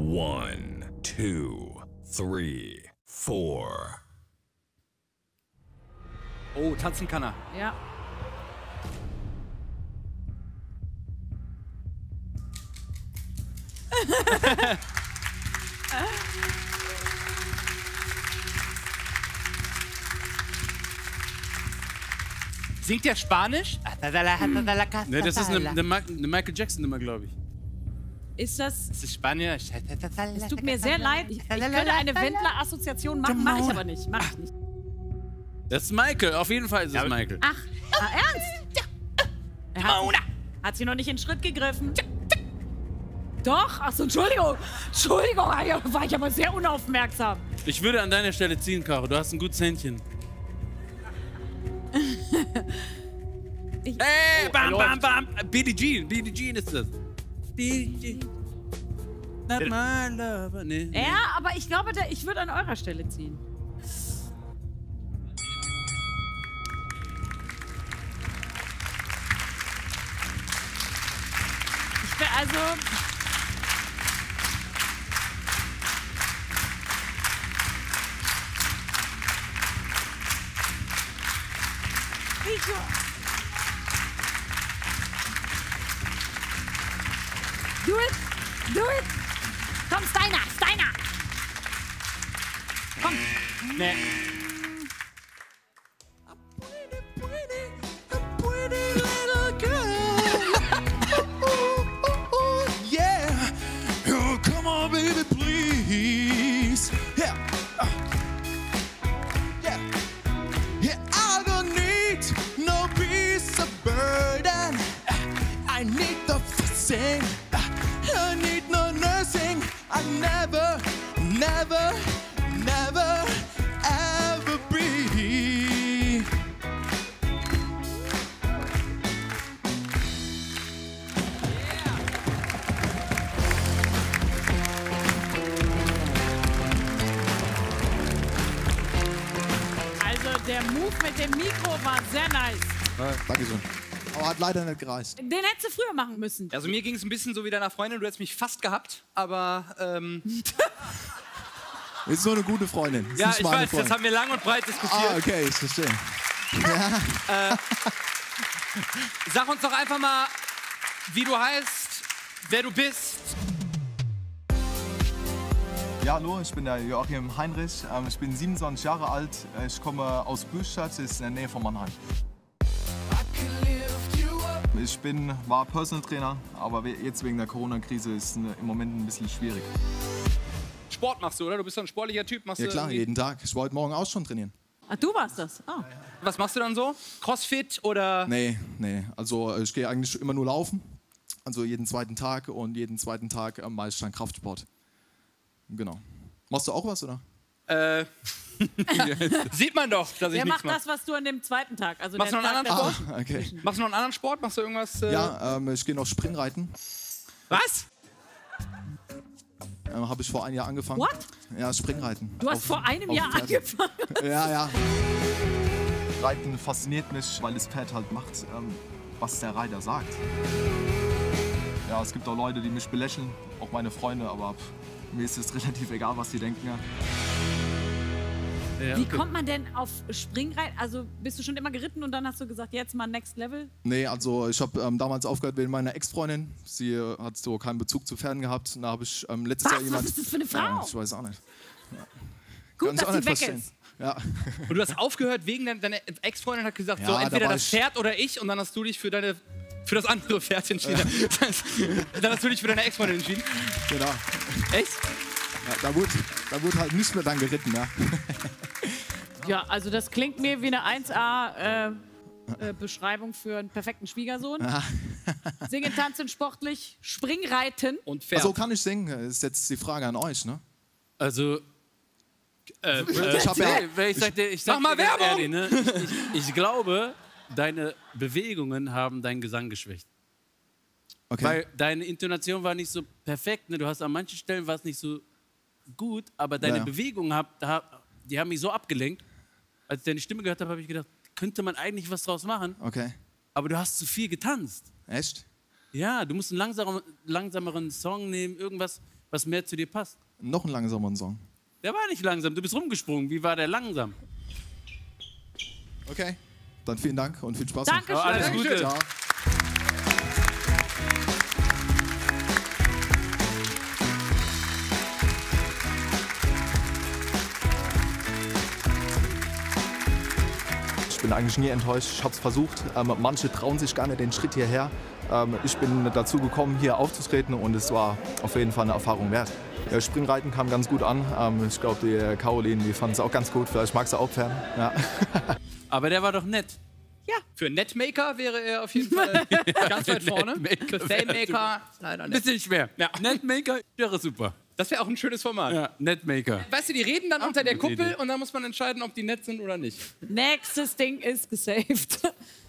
1, 2, 3, 4. Oh, tanzen kann er. Ja. Singt der Spanisch? Ne, das ist eine Michael Jackson-Nummer, glaube ich. Ist das... Das ist Spanisch. Es tut mir sehr leid. Ich könnte eine Wendler-Assoziation machen, mache ich aber nicht. Mach ich nicht. Das ist Michael, auf jeden Fall ist es Michael. Ach, ernst? Er hat sie noch nicht in den Schritt gegriffen. Doch? Achso, Entschuldigung. Entschuldigung, war ich aber sehr unaufmerksam. Ich würde an deiner Stelle ziehen, Caro. Du hast ein gutes Händchen. Hey, bam, bam, bam. Billie Jean ist das. Billie Jean. Not my lover. Nee. Ja, aber ich glaube, ich würde an eurer Stelle ziehen. Ich will also... Do it! Do it! Komm, Steiner! Steiner! Komm! Nee. Yeah. Oh, come on, baby, please. Yeah. Yeah. Yeah, I don't need no piece of burden. I need the fussing. I need no nursing. I never, never, never, ever be. Also der Move mit dem Mikro war sehr nice. Dankeschön. Aber hat leider nicht gereicht. Den hättest du früher machen müssen. Also mir ging es ein bisschen so wie deiner Freundin. Du hättest mich fast gehabt, aber... Ist so eine gute Freundin. Ist ja, nicht ich meine weiß, Freundin. das haben wir lang und breit diskutiert. Ah, okay, ich verstehe. Sag uns doch einfach mal, wie du heißt, wer du bist. Ja, hallo, ich bin der Joachim Heinrich. Ich bin 27 Jahre alt. Ich komme aus Büstadt, das ist in der Nähe von Mannheim. Ich war Personal Trainer, aber jetzt wegen der Corona-Krise ist es im Moment ein bisschen schwierig. Sport machst du, oder? Du bist doch ein sportlicher Typ. Machst Ja du klar, irgendwie- jeden Tag. Ich wollte morgen auch schon trainieren. Ach, du warst das. Oh. Was machst du dann so? Crossfit oder... Nee. Also ich gehe eigentlich immer nur laufen. Also jeden zweiten Tag und jeden zweiten Tag mache ich dann Kraftsport. Genau. Machst du auch was, oder? Sieht man doch, dass ich Wer nichts macht mache. das, was du an dem zweiten Tag? Also Machst der du noch einen Tag anderen davor? Okay. Machst du noch einen anderen Sport? Machst du irgendwas? Ja, ich gehe noch Springreiten. Was? Habe ich vor einem Jahr angefangen. What? Ja, Springreiten. Du hast vor einem Jahr Pferde. angefangen. Ja. Reiten fasziniert mich, weil das Pferd halt macht, was der Reiter sagt. Ja, es gibt auch Leute, die mich belächeln, auch meine Freunde, aber mir ist es relativ egal, was sie denken. Ja, Wie okay. kommt man denn auf Springreiten? Also bist du schon immer geritten und dann hast du gesagt, jetzt mal Next Level? Nee, also ich habe damals aufgehört wegen meiner Ex-Freundin. Sie hat so keinen Bezug zu Pferden gehabt. Und da habe ich letztes Jahr Was? jemand... Was ist das für eine Frau? Ja, ich weiß auch nicht. Gut, Kann ich dass auch sie nicht weg verstehen. ist. Ja. Und du hast aufgehört wegen deiner Ex-Freundin hat gesagt, Ja, so da entweder war das ich- Pferd oder ich und dann hast du dich für das andere Pferd entschieden. Dann hast du dich für deine Ex-Freundin entschieden. Genau. Echt? Ja, da wurde halt nicht mehr dann geritten. Ja. Ja, also das klingt mir wie eine 1A Beschreibung für einen perfekten Schwiegersohn. Singen, tanzen, sportlich, Springreiten. Und Pferd. Also kann ich singen? Ist jetzt die Frage an euch, ne? Also, Ich hab ja- ich sag Mach mal dir ganz Werbung! ehrlich, ne? Ich glaube, deine Bewegungen haben deinen Gesang geschwächt. Okay. Weil deine Intonation war nicht so perfekt. Ne? Du hast an manchen Stellen war es nicht so gut, aber deine Ja. Bewegungen die haben mich so abgelenkt. Als ich deine Stimme gehört habe, habe ich gedacht, könnte man eigentlich was draus machen. Okay. Aber du hast zu viel getanzt. Echt? Ja, du musst einen langsameren Song nehmen, irgendwas, was mehr zu dir passt. Noch ein langsamer Song. Der war nicht langsam, du bist rumgesprungen. Wie war der langsam? Okay, dann vielen Dank und viel Spaß. Dankeschön. noch. Alles Gute. Ciao. Ich bin eigentlich nie enttäuscht. Ich habe es versucht. Manche trauen sich gar nicht den Schritt hierher. Ich bin dazu gekommen, hier aufzutreten und es war auf jeden Fall eine Erfahrung wert. Springreiten kam ganz gut an. Ich glaube, die Caroline, die fand es auch ganz gut. Vielleicht mag sie auch Pferde. Ja. Aber der war doch nett. Für Netmaker wäre er auf jeden Fall ganz weit vorne. Für Fame-Maker leider nicht. Bisschen schwer. Ja. Netmaker wäre super. Das wäre auch ein schönes Format. Ja, Netmaker. Weißt du, die reden dann unter der gute Kuppel Idee. und dann muss man entscheiden, ob die nett sind oder nicht. Nächstes Ding ist gesaved.